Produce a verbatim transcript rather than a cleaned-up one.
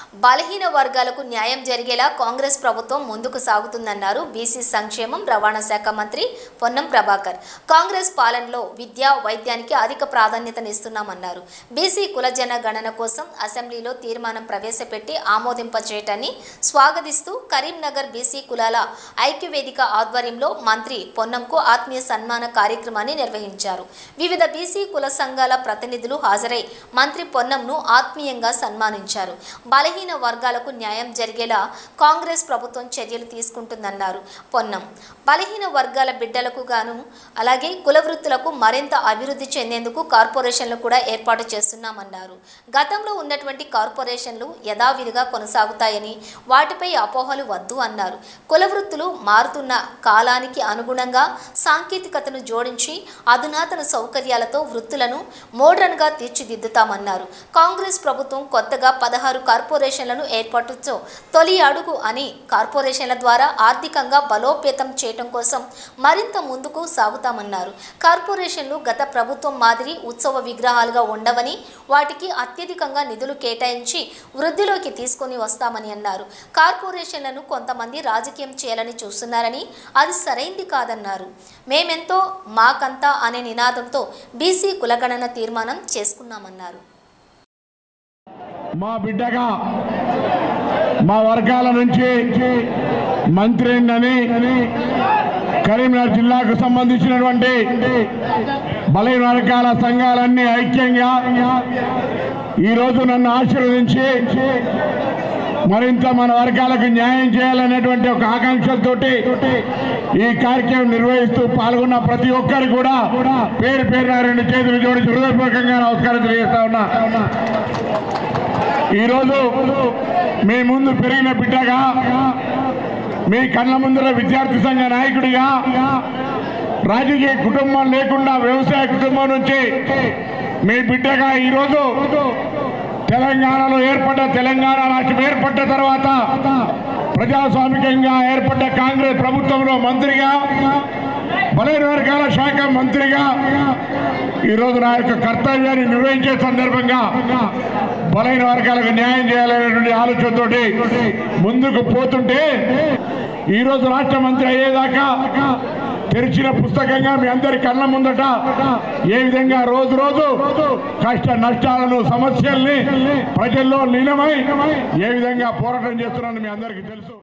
బలహీన వర్గాలకు న్యాయం జరిగేలా కాంగ్రెస్ ప్రభుత్వం ముందుకు సాగుతుందన్నారు బీసీ సంక్షేమం రవాణా శాఖ మంత్రి పొన్నం ప్రభాకర్. కాంగ్రెస్ పాలనలో విద్య వైద్యానికి అధిక ప్రాధాన్యతనిస్తున్నామన్నారు. బీసీ కులజన గణన కోసం అసెంబ్లీలో తీర్మానం ప్రవేశపెట్టి ఆమోదింపచేయటాన్ని స్వాగతిస్తూ కరీంనగర్ బీసీ కులాల ఐక్యవేదిక ఆధ్వర్యంలో మంత్రి పొన్నంకు ఆత్మీయ సన్మాన కార్యక్రమాన్ని నిర్వహించారు. వివిధ బీసీ కుల సంఘాల ప్రతినిధులు హాజరై మంత్రి పొన్నంను ఆత్మీయంగా సన్మానించారు. బలహీన వర్గాలకు న్యాయం జరిగేలా కాంగ్రెస్ ప్రభుత్వం చర్యలు తీసుకుంటుందన్నారు పొన్నం. బలహీన వర్గాల బిడ్డలకు గాను అలాగే కుల వృత్తులకు మరింత అభివృద్ధి చెందేందుకు కార్పొరేషన్లు కూడా ఏర్పాటు చేస్తున్నామన్నారు. గతంలో ఉన్నటువంటి కార్పొరేషన్లు యథావిధిగా కొనసాగుతాయని వాటిపై అపోహలు వద్దు అన్నారు. కుల వృత్తులు మారుతున్న కాలానికి అనుగుణంగా సాంకేతికతను జోడించి అధునాతన సౌకర్యాలతో వృత్తులను మోడ్రన్గా తీర్చిదిద్దుతామన్నారు. కాంగ్రెస్ ప్రభుత్వం కొత్తగా పదహారు కార్పొరేషన్లను ఏర్పాటుతో తొలి అడుగు అని కార్పొరేషన్ల ద్వారా ఆర్థికంగా బలోపేతం చేయడం కోసం మరింత ముందుకు సాగుతామన్నారు. కార్పొరేషన్లు గత ప్రభుత్వం మాదిరి ఉత్సవ విగ్రహాలుగా ఉండవని వాటికి అత్యధికంగా నిధులు కేటాయించి వృద్ధిలోకి తీసుకొని వస్తామని అన్నారు. కార్పొరేషన్లను కొంతమంది రాజకీయం చేయాలని చూస్తున్నారని అది సరైంది కాదన్నారు. మేమెంతో మాకంతా అనే నినాదంతో బీసీ కులగణన తీర్మానం చేసుకున్నామన్నారు. మా బిడ్డగా మా వర్గాల నుంచి మంత్రి అని కరీంనగర్ జిల్లాకు సంబంధించినటువంటి బలహీన వర్గాల సంఘాలన్నీ ఐక్యంగా ఈరోజు నన్ను ఆశీర్వదించి మరింత మన వర్గాలకు న్యాయం చేయాలనేటువంటి ఒక ఆకాంక్షలతోటి ఈ కార్యక్రమం నిర్వహిస్తూ పాల్గొన్న ప్రతి ఒక్కరు కూడా పేరు పేరున రెండు చేతులు జోడించి హృదయపూర్వకంగా నమస్కారం తెలియజేస్తా ఉన్నా. ఈరోజు మీ ముందు పెరిగిన బిడ్డగా, మీ కళ్ళ ముందర విద్యార్థి సంఘ నాయకుడిగా, రాజకీయ కుటుంబం లేకుండా వ్యవసాయ కుటుంబం నుంచి మీ బిడ్డగా ఈరోజు తెలంగాణలో ఏర్పడ్డ తెలంగాణ రాష్ట్రం ఏర్పడ్డ తర్వాత ప్రజాస్వామికంగా ఏర్పడ్డ కాంగ్రెస్ ప్రభుత్వంలో మంత్రిగా, బలహీన వర్గాల శాఖ మంత్రిగా ఈరోజు నా యొక్క కర్తవ్యాన్ని నిర్వహించే సందర్భంగా బలహీన వర్గాలకు న్యాయం చేయాలనేటువంటి ఆలోచనతో ముందుకు పోతుంటే ఈరోజు రాష్ట్ర మంత్రి అయ్యేదాకా తెరిచిన పుస్తకంగా మీ అందరి కళ్ళ ముందట ఏ విధంగా రోజు రోజు కష్ట నష్టాలను సమస్యల్ని ప్రజల్లో లీనమై ఏ విధంగా పోరాటం చేస్తున్నారని మీ అందరికీ తెలుసు.